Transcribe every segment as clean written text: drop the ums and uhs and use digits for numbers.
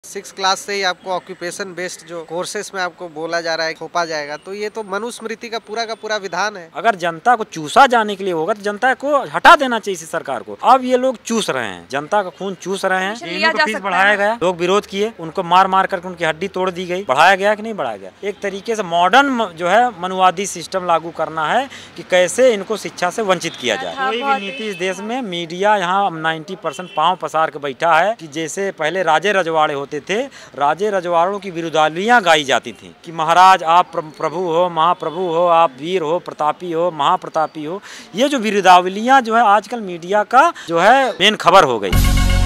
6 class से ही आपको occupation based जो कोर्सेस में आपको बोला जा रहा है थोपा जाएगा, तो ये तो मनुस्मृति का पूरा विधान है। अगर जनता को चूसा जाने के लिए होगा तो जनता को हटा देना चाहिए इसी सरकार को। अब ये लोग चूस रहे हैं, जनता का खून चूस रहे हैं। इनको फीस बढ़ाया गया, लोग विरोध किए, उनको मार मार करके उनकी हड्डी तोड़ दी गई। बढ़ाया गया कि नहीं बढ़ाया गया? एक तरीके से मॉडर्न जो है मनुवादी सिस्टम लागू करना है कि कैसे इनको शिक्षा से वंचित किया जाए। कोई भी नीति इस देश में मीडिया यहाँ 90% पाँव पसार के बैठा है कि जैसे पहले राजे रजवाड़े होते थे, राजे रजवाड़ों की विरुद्धावलियाँ गाई जाती थी कि महाराज आप प्रभु हो, महाप्रभु हो, आप वीर हो, प्रतापी हो, महाप्रतापी हो। ये जो विरुद्धावलियाँ जो है आजकल मीडिया का जो है मेन खबर हो गई।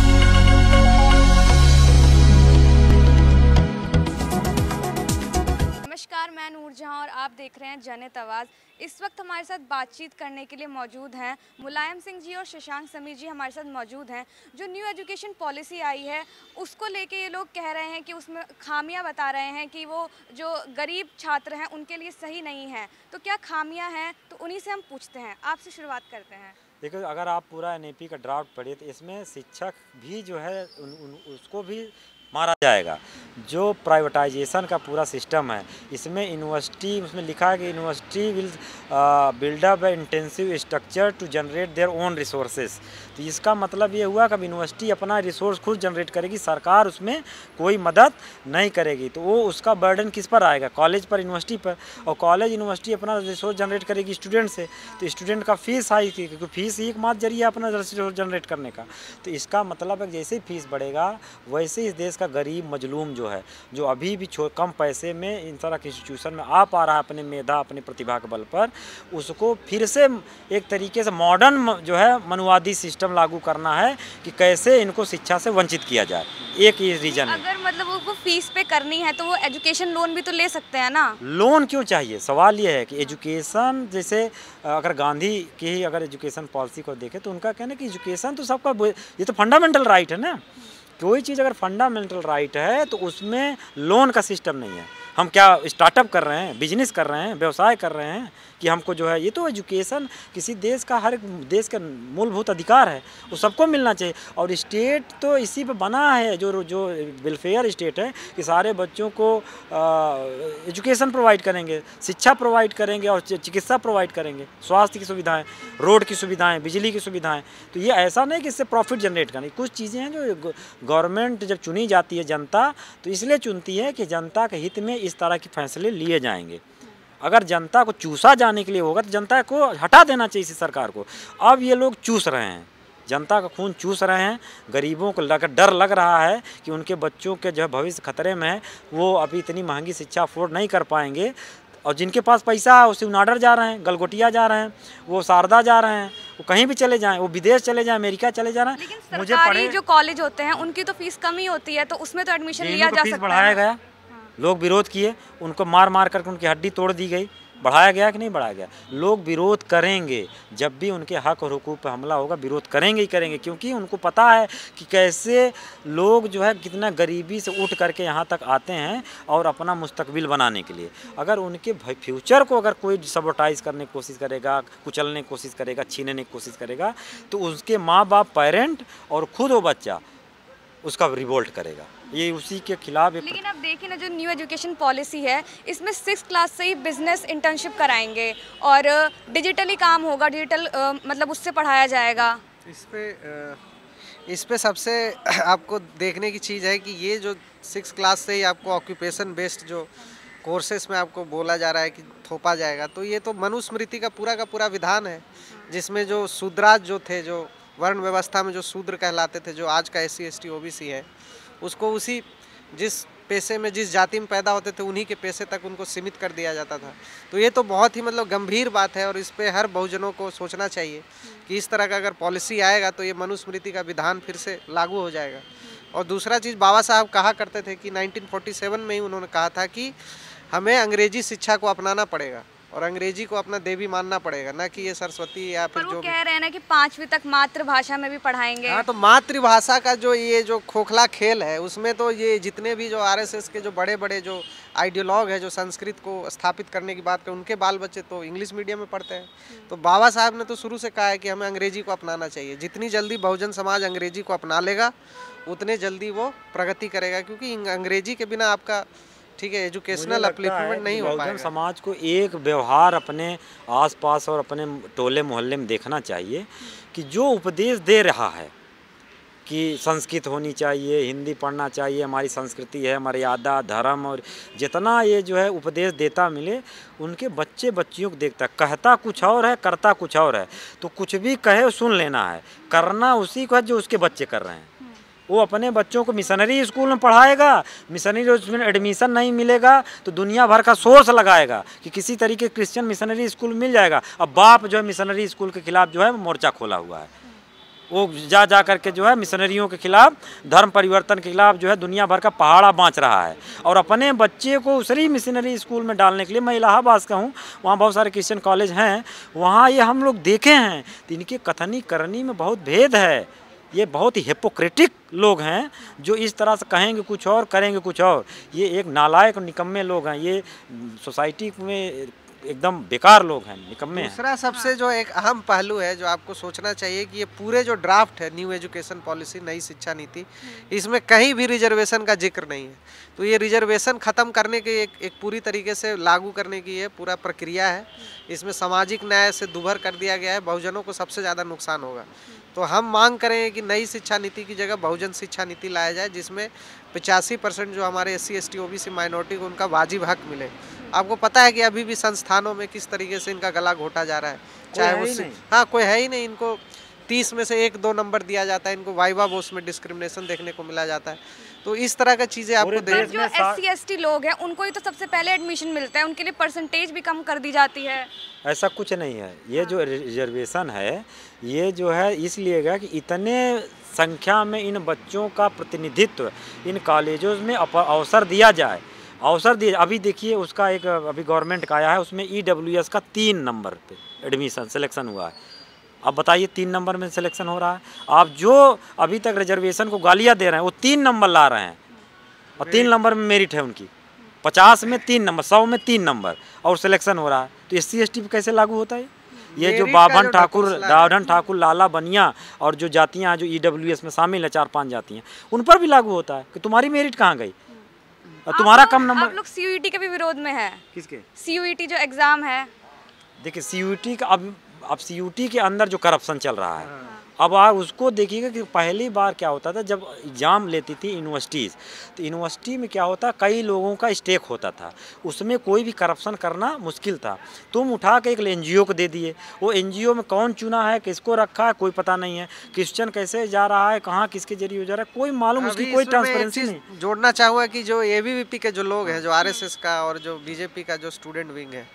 नमस्कार, मैं नूरजहां और आप देख रहे हैं जनहित आवाज़। इस वक्त हमारे साथ बातचीत करने के लिए मौजूद हैं मुलायम सिंह जी और शशांक समीर जी हमारे साथ मौजूद हैं। जो न्यू एजुकेशन पॉलिसी आई है उसको लेके ये लोग कह रहे हैं कि उसमें खामियां बता रहे हैं कि वो जो गरीब छात्र हैं उनके लिए सही नहीं है। तो क्या खामियां हैं, तो उन्हीं से हम पूछते हैं। आपसे शुरुआत करते हैं। देखो, अगर आप पूरा एनईपी का ड्राफ्ट पढ़िए तो इसमें शिक्षक भी जो है उसको भी मारा जाएगा। जो प्राइवेटाइजेशन का पूरा सिस्टम है इसमें यूनिवर्सिटी, उसमें लिखा है कि university will build up intensive structure to generate their own resources. तो इसका मतलब ये हुआ कि यूनिवर्सिटी अपना रिसोर्स खुद जनरेट करेगी, सरकार उसमें कोई मदद नहीं करेगी। तो वो उसका बर्डन किस पर आएगा? कॉलेज पर, यूनिवर्सिटी पर। और कॉलेज यूनिवर्सिटी अपना रिसोर्स जनरेट करेगी स्टूडेंट से, तो स्टूडेंट का फीस हाई, क्योंकि फीस ही एकमात्र जरिया अपना रिसोर्स जनरेट करने का। तो इसका मतलब है जैसे ही फीस बढ़ेगा वैसे ही इस देश का गरीब मजलूम जो है, जो अभी भी कम पैसे में इन तरह के इंस्टीट्यूशन में आ पा रहा है अपने मेधा, अपने प्रतिभा के बल पर, उसको फिर से एक तरीके से मॉडर्न जो है मनुवादी सिस्टम लागू करना है कि कैसे इनको शिक्षा से वंचित किया जाए। एक ही रीजन है। अगर मतलब वो फीस पे करनी है तो वो एजुकेशन लोन भी तो ले सकते हैं ना। लोन क्यों चाहिए? सवाल ये है कि एजुकेशन, जैसे अगर गांधी की ही अगर एजुकेशन पॉलिसी को देखें तो उनका कहना है कि एजुकेशन तो सबका, ये तो फंडामेंटल राइट है ना। कोई चीज़ अगर फंडामेंटल राइट है तो उसमें लोन का सिस्टम नहीं है। हम क्या स्टार्टअप कर रहे हैं, बिजनेस कर रहे हैं, व्यवसाय कर रहे हैं कि हमको जो है, ये तो एजुकेशन किसी देश का, हर एक देश का मूलभूत अधिकार है, वो सबको मिलना चाहिए। और स्टेट तो इसी पे बना है, जो वेलफेयर स्टेट है, कि सारे बच्चों को एजुकेशन प्रोवाइड करेंगे, शिक्षा प्रोवाइड करेंगे और चिकित्सा प्रोवाइड करेंगे, स्वास्थ्य की सुविधाएं, रोड की सुविधाएं, बिजली की सुविधाएं। तो ये ऐसा नहीं कि इससे प्रॉफिट जनरेट करनी। कुछ चीज़ें हैं जो गवर्नमेंट जब चुनी जाती है जनता, तो इसलिए चुनती है कि जनता के हित में इस तरह के फैसले लिए जाएंगे। अगर जनता को चूसा जाने के लिए होगा तो जनता को हटा देना चाहिए इसी सरकार को। अब ये लोग चूस रहे हैं, जनता का खून चूस रहे हैं। गरीबों को डर लग रहा है कि उनके बच्चों के जो है भविष्य खतरे में है, वो अभी इतनी महंगी शिक्षा अफोर्ड नहीं कर पाएंगे। और जिनके पास पैसा है वो शिवनाडर जा रहे हैं, गलगोटिया जा रहे हैं, वो शारदा जा रहे हैं, वो कहीं भी चले जाएं, वो विदेश चले जाएं, अमेरिका चले जा रहे हैं। लेकिन सरकारी जो कॉलेज होते हैं उनकी तो फीस कम ही होती है, तो उसमें तो एडमिशन लिया जा सकता है। बढ़ाया गया, लोग विरोध किए, उनको मार मार करके उनकी हड्डी तोड़ दी गई। बढ़ाया गया कि नहीं बढ़ाया गया? लोग विरोध करेंगे, जब भी उनके हक और हुकूक पर हमला होगा विरोध करेंगे ही करेंगे, क्योंकि उनको पता है कि कैसे लोग जो है कितना गरीबी से उठ करके यहाँ तक आते हैं और अपना मुस्तकबिल बनाने के लिए। अगर उनके फ्यूचर को अगर कोई सबोटाइज करने की कोशिश करेगा, कुचलने की कोशिश करेगा, छीनने की कोशिश करेगा, तो उसके माँ बाप, पेरेंट और खुद वो बच्चा उसका रिवोल्ट करेगा। ये उसी के खिलाफ। लेकिन अब देखिए ना, जो न्यू एजुकेशन पॉलिसी है इसमें 6 क्लास से ही बिजनेस इंटर्नशिप कराएंगे और डिजिटली काम होगा, डिजिटल मतलब उससे पढ़ाया जाएगा। इस पे सबसे आपको देखने की चीज़ है कि ये जो 6 क्लास से ही आपको ऑक्यूपेशन बेस्ड जो कोर्सेस में आपको बोला जा रहा है कि थोपा जाएगा, तो ये तो मनुस्मृति का पूरा विधान है, जिसमें जो शूद्राज जो थे, जो वर्ण व्यवस्था में जो शूद्र कहलाते थे, जो आज का SC ST OBC है, उसको उसी जिस पेशे में, जिस जाति में पैदा होते थे उन्हीं के पेशे तक उनको सीमित कर दिया जाता था। तो ये तो बहुत ही मतलब गंभीर बात है और इस पे हर बहुजनों को सोचना चाहिए कि इस तरह का अगर पॉलिसी आएगा तो ये मनुस्मृति का विधान फिर से लागू हो जाएगा। और दूसरा चीज़, बाबा साहब कहा करते थे कि 1947 में ही उन्होंने कहा था कि हमें अंग्रेजी शिक्षा को अपनाना पड़ेगा और अंग्रेजी को अपना देवी मानना पड़ेगा, ना कि ये सरस्वती या फिर जो कह रहे हैं ना कि 5वीं तक मातृभाषा में भी पढ़ाएंगे। हाँ, तो मातृभाषा का जो ये जो खोखला खेल है उसमें तो ये जितने भी जो RSS के जो बड़े बड़े जो आइडियोलॉग है, जो संस्कृत को स्थापित करने की बात करें, उनके बाल बच्चे तो इंग्लिश मीडियम में पढ़ते हैं। तो बाबा साहब ने तो शुरू से कहा है कि हमें अंग्रेजी को अपनाना चाहिए। जितनी जल्दी बहुजन समाज अंग्रेजी को अपना लेगा उतने जल्दी वो प्रगति करेगा, क्योंकि अंग्रेजी के बिना आपका ठीक है एजुकेशनल अपलिफ्टमेंट नहीं हो बहुजन पाएगा। समाज को एक व्यवहार अपने आसपास और अपने टोले मोहल्ले में देखना चाहिए कि जो उपदेश दे रहा है कि संस्कृत होनी चाहिए, हिंदी पढ़ना चाहिए, हमारी संस्कृति है, मर्यादा, धर्म, और जितना ये जो है उपदेश देता मिले, उनके बच्चे बच्चियों को देखता, कहता कुछ और है, करता कुछ और है। तो कुछ भी कहे सुन लेना है, करना उसी को है जो उसके बच्चे कर रहे हैं। वो अपने बच्चों को मिशनरी स्कूल में पढ़ाएगा, मिशनरी उसमें एडमिशन नहीं मिलेगा तो दुनिया भर का सोर्स लगाएगा कि किसी तरीके क्रिश्चियन मिशनरी स्कूल मिल जाएगा। अब बाप जो है मिशनरी स्कूल के खिलाफ जो है मोर्चा खोला हुआ है, वो जा करके जो है मिशनरियों के खिलाफ, धर्म परिवर्तन के खिलाफ जो है दुनिया भर का पहाड़ा बाँच रहा है। और अपने बच्चे को उसी मिशनरी स्कूल में डालने के लिए, मैं इलाहाबाद का हूँ, वहाँ बहुत सारे क्रिश्चियन कॉलेज हैं, वहाँ ये हम लोग देखे हैं तो इनके कथनी करनी में बहुत भेद है। ये बहुत ही हिपोक्रेटिक लोग हैं जो इस तरह से कहेंगे कुछ और करेंगे कुछ और। ये एक नालायक निकम्मे लोग हैं, ये सोसाइटी में एकदम बेकार लोग हैं, निकम्मे हैं। दूसरा सबसे जो एक अहम पहलू है जो आपको सोचना चाहिए कि ये पूरे जो ड्राफ्ट है न्यू एजुकेशन पॉलिसी, नई शिक्षा नीति, इसमें कहीं भी रिजर्वेशन का जिक्र नहीं है। तो ये रिजर्वेशन ख़त्म करने की एक पूरी तरीके से लागू करने की ये पूरा प्रक्रिया है। इसमें सामाजिक न्याय से दूभर कर दिया गया है, बहुजनों को सबसे ज़्यादा नुकसान होगा। तो हम मांग करें कि नई शिक्षा नीति की जगह बहुजन शिक्षा नीति लाया जाए, जिसमें 85% जो हमारे SC ST OBC माइनॉरिटी को उनका वाजिब हक मिले। आपको पता है कि अभी भी संस्थानों में किस तरीके से इनका गला घोटा जा रहा है, चाहे वो हाँ कोई है ही नहीं, इनको 30 में से 1-2 नंबर दिया जाता है, इनको वाइवा बोस में डिस्क्रिमिनेशन देखने को मिला जाता है। तो इस तरह का चीज़ें आपको देश जो SC ST लोग हैं उनको ही तो सबसे पहले एडमिशन मिलता है, उनके लिए परसेंटेज भी कम कर दी जाती है। ऐसा कुछ नहीं है, ये जो रिजर्वेशन है ये जो है इसलिए गया कि इतने संख्या में इन बच्चों का प्रतिनिधित्व इन कॉलेजों में अवसर दिया जाए, अवसर दिए। अभी देखिए उसका एक अभी गवर्नमेंट का आया है, उसमें EWS का 3 नंबर पे एडमिशन सिलेक्शन हुआ है। अब बताइए 3 नंबर में सिलेक्शन हो रहा है। आप जो अभी तक रिजर्वेशन को गालियाँ दे रहे हैं वो 3 नंबर ला रहे हैं, और 3 नंबर में मेरिट है उनकी, 50 में 3 नंबर, 100 में 3 नंबर, और सिलेक्शन हो रहा है। तो SC ST पे कैसे लागू होता है? ये जो दावधन ठाकुर, लाला बनिया और जो जातियाँ जो EWS में शामिल है, 4-5 जातियाँ, उन पर भी लागू होता है कि तुम्हारी मेरिट कहाँ गई, तुम्हारा कम नंबर। आप लोग CUET के भी विरोध में है? किसके? CUET जो एग्जाम है। देखिए CUET का अब CUET के अंदर जो करप्शन चल रहा है, अब आप उसको देखिएगा कि पहली बार क्या होता था जब एग्ज़ाम लेती थी यूनिवर्सिटीज़, तो यूनिवर्सिटी में क्या होता, कई लोगों का स्टेक होता था, उसमें कोई भी करप्शन करना मुश्किल था। तुम उठा के एक NGO को दे दिए, वो NGO में कौन चुना है, किसको रखा है, कोई पता नहीं है। क्वेश्चन कैसे जा रहा है, कहाँ किसके जरिए हो जा रहा है, कोई मालूम, उसकी कोई ट्रांसपेरेंसी नहीं। जोड़ना चाहूँगा कि जो ABVP के जो लोग हैं, जो RSS का और जो BJP का जो स्टूडेंट विंग है,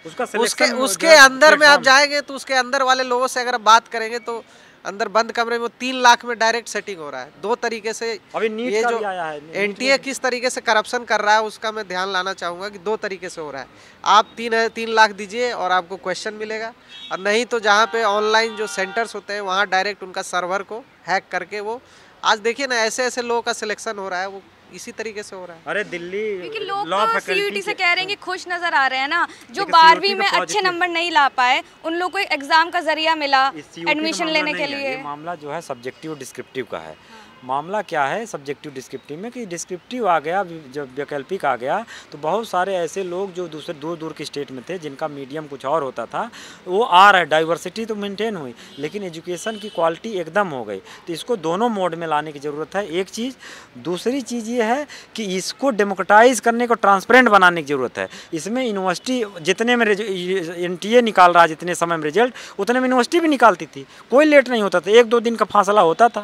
उसके अंदर में आप जाएंगे तो उसके अंदर वाले लोगों से अगर बात करेंगे तो अंदर बंद कमरे में 3 लाख में डायरेक्ट सेटिंग हो रहा है। 2 तरीके से अभी नीट ये का जो भी आया है, NTA किस तरीके से करप्शन कर रहा है उसका मैं ध्यान लाना चाहूँगा कि 2 तरीके से हो रहा है। आप 3 लाख दीजिए और आपको क्वेश्चन मिलेगा, और नहीं तो जहाँ पे ऑनलाइन जो सेंटर्स होते हैं वहाँ डायरेक्ट उनका सर्वर को हैक करके वो, आज देखिए ना ऐसे लोगों का सिलेक्शन हो रहा है, वो इसी तरीके से हो रहा है। अरे दिल्ली क्योंकि लोग तो CUET से कह रहे हैं कि खुश नजर आ रहे हैं ना, जो 12वीं में अच्छे नंबर नहीं ला पाए उन लोगों को एग्जाम का जरिया मिला एडमिशन लेने के लिए। ये मामला जो है सब्जेक्टिव डिस्क्रिप्टिव का है। मामला क्या है सब्जेक्टिव डिस्क्रिप्टिव में कि डिस्क्रिप्टिव आ गया, जब वैकल्पिक आ गया तो बहुत सारे ऐसे लोग जो दूर दूर के स्टेट में थे, जिनका मीडियम कुछ और होता था, वो आ रहे, डाइवर्सिटी तो मेंटेन हुई, लेकिन एजुकेशन की क्वालिटी एकदम हो गई। तो इसको दोनों मोड में लाने की ज़रूरत है, एक चीज़। दूसरी चीज़ ये है कि इसको डेमोक्रेटाइज करने को, ट्रांसपेरेंट बनाने की ज़रूरत है। इसमें यूनिवर्सिटी जितने में NTA निकाल रहा है, जितने समय में रिजल्ट, उतने में यूनिवर्सिटी भी निकालती थी, कोई लेट नहीं होता था, 1-2 दिन का फासला होता था,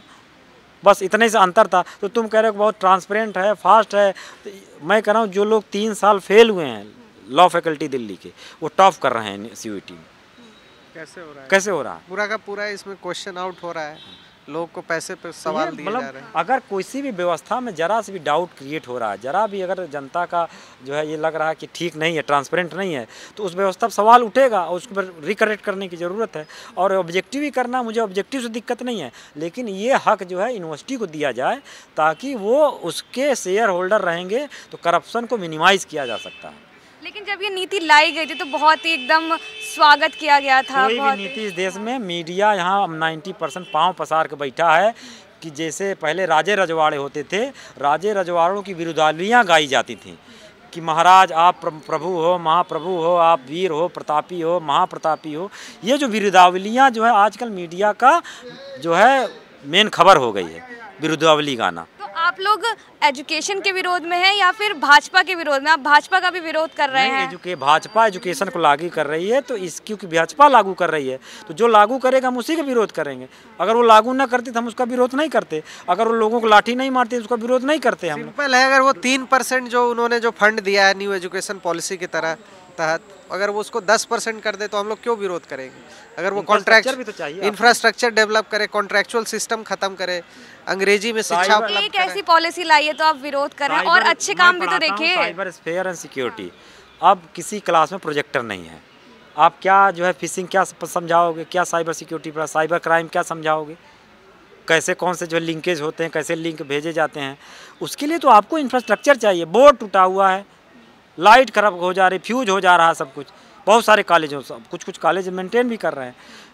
बस इतने से अंतर था। तो तुम कह रहे हो बहुत ट्रांसपेरेंट है, फास्ट है, तो मैं कह रहा हूँ जो लोग 3 साल फेल हुए हैं लॉ फैकल्टी दिल्ली के, वो टॉप कर रहे हैं CUET में। कैसे हो रहा है? कैसे हो रहा है? पूरा का पूरा इसमें क्वेश्चन आउट हो रहा है, लोग को पैसे पे सवाल दिए जा रहे हैं। अगर किसी भी व्यवस्था में जरा से भी डाउट क्रिएट हो रहा है, जरा भी अगर जनता का जो है ये लग रहा है कि ठीक नहीं है, ट्रांसपेरेंट नहीं है, तो उस व्यवस्था पर सवाल उठेगा और उसको पर रिकरेक्ट करने की ज़रूरत है। और ऑब्जेक्टिव ही करना, मुझे ऑब्जेक्टिव से दिक्कत नहीं है, लेकिन ये हक जो है यूनिवर्सिटी को दिया जाए ताकि वो उसके शेयर होल्डर रहेंगे तो करप्शन को मिनिमाइज़ किया जा सकता है। लेकिन जब ये नीति लाई गई थी तो बहुत ही एकदम स्वागत किया गया था। कोई भी नीति इस देश में, मीडिया यहाँ 90% पाँव पसार के बैठा है कि जैसे पहले राजे रजवाड़े होते थे, राजे रजवाड़ों की बिरुदावलियाँ गाई जाती थीं कि महाराज आप प्रभु हो, महाप्रभु हो, आप वीर हो, प्रतापी हो, महाप्रतापी हो। ये जो बिरुदावलियाँ जो है आजकल मीडिया का जो है मेन खबर हो गई है, बिरुदावली गाना। तो आप लोग एजुकेशन के विरोध में हैं या फिर भाजपा के विरोध में? आप भाजपा का भी विरोध कर रहे हैं? भाजपा एजुकेशन को लागू कर रही है, तो इस क्योंकि भाजपा लागू कर रही है तो जो लागू करेगा हम उसी का विरोध करेंगे। अगर वो लागू ना करती तो हम उसका विरोध नहीं करते। अगर वो लोगों को लाठी नहीं मारती तो उसका विरोध नहीं करते हम। सिंपल है, अगर वो 3% जो उन्होंने जो फंड दिया है न्यू एजुकेशन पॉलिसी की तहत, अगर वो उसको 10% कर दे तो हम लोग क्यों विरोध करेंगे? अगर वो कॉन्ट्रैक्ट भी तो चाहिए, इंफ्रास्ट्रक्चर डेवलप करे, कॉन्ट्रैक्चुअल सिस्टम खत्म करे, अंग्रेजी में शिक्षा उपलब्ध एक ऐसी पॉलिसी लाई है तो आप विरोध कर रहे हैं, और अच्छे काम भी तो देखिए। साइबर स्फेयर एंड सिक्योरिटी, अब किसी क्लास में प्रोजेक्टर नहीं है, आप क्या जो है फिशिंग क्या समझाओगे, क्या साइबर सिक्योरिटी पर साइबर क्राइम क्या समझाओगे, कैसे कौन से जो लिंकेज होते हैं, कैसे लिंक भेजे जाते हैं। उसके लिए तो आपको इंफ्रास्ट्रक्चर चाहिए। बोर्ड टूटा हुआ है, लाइट खराब हो जा रही, फ्यूज हो जा रहा है सब कुछ। बहुत सारे कॉलेजों कुछ कॉलेज मेंटेन भी कर रहे हैं,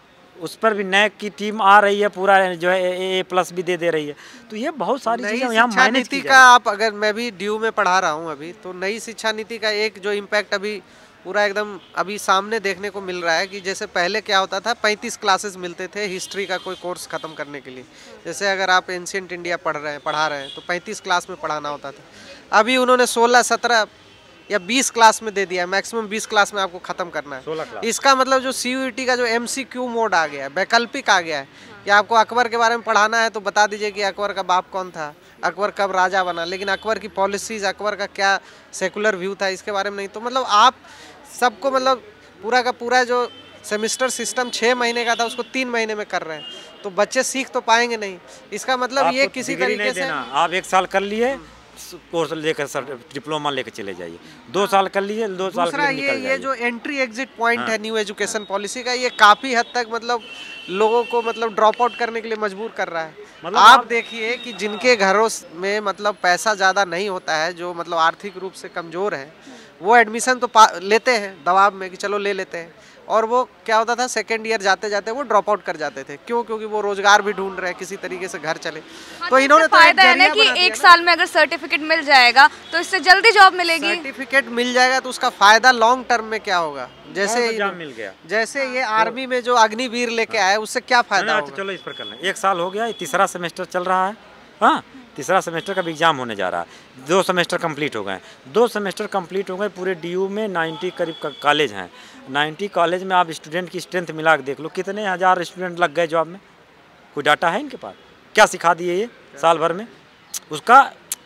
उस पर भी नैक की टीम आ रही है, पूरा जो है A+ भी दे रही है। तो ये बहुत सारी चीज़ें यहाँ मैनेज की का आप अगर मैं भी ड्यू में पढ़ा रहा हूँ अभी, तो नई शिक्षा नीति का एक जो इम्पैक्ट अभी पूरा एकदम अभी सामने देखने को मिल रहा है कि जैसे पहले क्या होता था, 35 क्लासेस मिलते थे हिस्ट्री का कोई कोर्स ख़त्म करने के लिए। जैसे अगर आप एंशिएंट इंडिया पढ़ा रहे हैं तो 35 क्लास में पढ़ाना होता था। अभी उन्होंने 16, 17 या 20 क्लास में दे दिया, मैक्सिमम 20 क्लास में आपको ख़त्म करना है। इसका मतलब जो CUET का जो MCQ मोड आ गया है, वैकल्पिक आ गया है कि आपको अकबर के बारे में पढ़ाना है तो बता दीजिए कि अकबर का बाप कौन था, अकबर कब राजा बना, लेकिन अकबर की पॉलिसीज़, अकबर का क्या सेकुलर व्यू था, इसके बारे में नहीं। तो मतलब आप सबको मतलब पूरा का पूरा जो सेमिस्टर सिस्टम 6 महीने का था उसको 3 महीने में कर रहे हैं, तो बच्चे सीख तो पाएंगे नहीं। इसका मतलब ये किसी तरीके से आप 1 साल कर लिए कोर्स लेकर सर डिप्लोमा लेकर चले जाइए, 2 साल कर लीजिए, 2 साल के लिए निकल जाइए। ये जो एंट्री एग्जिट पॉइंट है न्यू एजुकेशन पॉलिसी का, ये काफ़ी हद तक मतलब लोगों को मतलब ड्रॉप आउट करने के लिए मजबूर कर रहा है। मतलब आप देखिए कि जिनके घरों में मतलब पैसा ज़्यादा नहीं होता है, जो मतलब आर्थिक रूप से कमज़ोर है, वो एडमिशन तो लेते हैं दबाव में कि चलो ले लेते हैं, और वो क्या होता था सेकेंड ईयर जाते जाते वो ड्रॉप आउट कर जाते थे। क्यों? क्योंकि वो रोजगार भी ढूंढ रहे हैं, किसी तरीके से घर चले। तो इन्होंने तो फायदा है ना कि 1 साल में अगर सर्टिफिकेट मिल जाएगा तो इससे जल्दी जॉब मिलेगी। सर्टिफिकेट मिल जाएगा तो उसका फायदा लॉन्ग टर्म में क्या होगा? जैसे मिल गया, जैसे ये आर्मी में जो अग्निवीर लेके आए, उससे क्या फायदा होगा? चलो इस पर कर लें। 1 साल हो गया, 3रा सेमेस्टर चल रहा है। हाँ, 3रा सेमेस्टर का भी एग्जाम होने जा रहा है। 2 सेमेस्टर कंप्लीट हो गए, 2 सेमेस्टर कंप्लीट हो गए। पूरे DU में 90 करीब कॉलेज हैं। 90 कॉलेज में आप स्टूडेंट की स्ट्रेंथ मिला के देख लो, कितने हज़ार स्टूडेंट लग गए जॉब में। कोई डाटा है इनके पास? क्या सिखा दिए ये साल भर में? उसका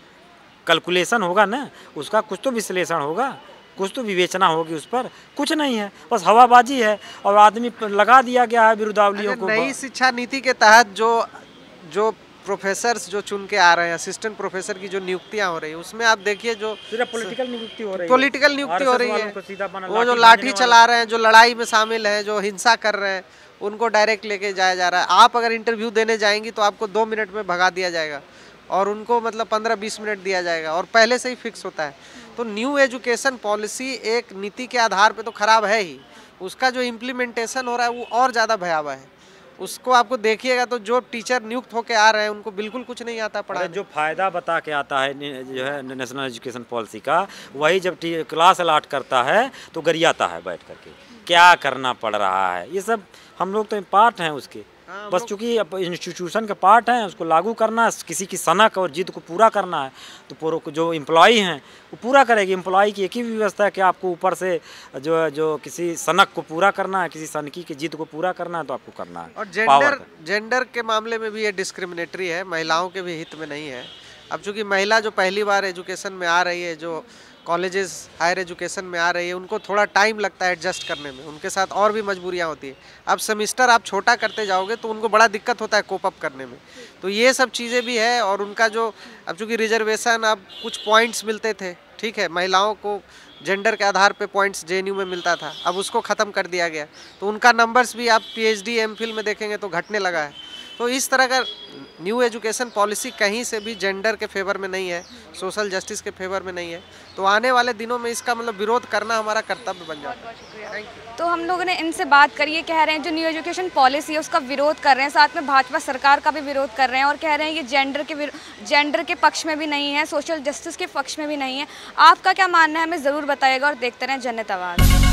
कैलकुलेशन होगा ना, उसका कुछ तो विश्लेषण होगा, कुछ तो विवेचना होगी उस पर। कुछ नहीं है, बस हवाबाजी है और आदमी लगा दिया गया है बिरुदावलियों को। नई शिक्षा नीति के तहत जो प्रोफेसर्स जो चुन के आ रहे हैं, असिस्टेंट प्रोफेसर की जो नियुक्तियां हो रही है, उसमें आप देखिए जो पॉलिटिकल नियुक्ति हो रही है, पॉलिटिकल नियुक्ति हो रही है। वो जो लाठी चला रहे हैं, जो लड़ाई में शामिल हैं, जो हिंसा कर रहे हैं, उनको डायरेक्ट लेके जाया जा रहा है। आप अगर इंटरव्यू देने जाएंगी तो आपको 2 मिनट में भगा दिया जाएगा, और उनको मतलब 15-20 मिनट दिया जाएगा, और पहले से ही फिक्स होता है। तो न्यू एजुकेशन पॉलिसी एक नीति के आधार पे तो खराब है ही, उसका जो इम्प्लीमेंटेशन हो रहा है वो और ज़्यादा भयावह है। उसको आपको देखिएगा तो जो टीचर नियुक्त होके आ रहे हैं उनको बिल्कुल कुछ नहीं आता पढ़ाने। जो फ़ायदा बता के आता है जो है नेशनल एजुकेशन पॉलिसी का, वही जब क्लास अलाट करता है तो गरियाता है बैठ करके, क्या करना पड़ रहा है। ये सब हम लोग तो पार्ट हैं उसके, बस चूँकि इंस्टीट्यूशन के पार्ट हैं, उसको लागू करना है, किसी की सनक और जिद को पूरा करना है। तो जो एम्प्लॉई हैं वो पूरा करेगी। एम्प्लॉई की एक ही व्यवस्था है कि आपको ऊपर से जो किसी सनक को पूरा करना है, किसी सनकी की जिद को पूरा करना है, तो आपको करना है। और जेंडर के मामले में भी ये डिस्क्रिमिनेटरी है, महिलाओं के भी हित में नहीं है। अब चूँकि महिला जो पहली बार एजुकेशन में आ रही है, जो कॉलेजेस हायर एजुकेशन में आ रही है, उनको थोड़ा टाइम लगता है एडजस्ट करने में, उनके साथ और भी मजबूरियां होती है। अब सेमिस्टर आप छोटा करते जाओगे तो उनको बड़ा दिक्कत होता है कोप अप करने में। तो ये सब चीज़ें भी है। और उनका जो अब चूँकि रिजर्वेशन, अब कुछ पॉइंट्स मिलते थे, ठीक है, महिलाओं को जेंडर के आधार पे पॉइंट्स JNU में मिलता था, अब उसको ख़त्म कर दिया गया। तो उनका नंबर्स भी आप PhD MPhil में देखेंगे तो घटने लगा है। तो इस तरह का न्यू एजुकेशन पॉलिसी कहीं से भी जेंडर के फेवर में नहीं है, सोशल जस्टिस के फेवर में नहीं है। तो आने वाले दिनों में इसका मतलब विरोध करना हमारा कर्तव्य बन जाता है। Thank you. तो हम लोगों ने इनसे बात करी, ये कह रहे हैं जो न्यू एजुकेशन पॉलिसी है उसका विरोध कर रहे हैं, साथ में भाजपा सरकार का भी विरोध कर रहे हैं और कह रहे हैं ये जेंडर के पक्ष में भी नहीं है, सोशल जस्टिस के पक्ष में भी नहीं है। आपका क्या मानना है हमें ज़रूर बताइएगा और देखते रहें जनहित आवाज़।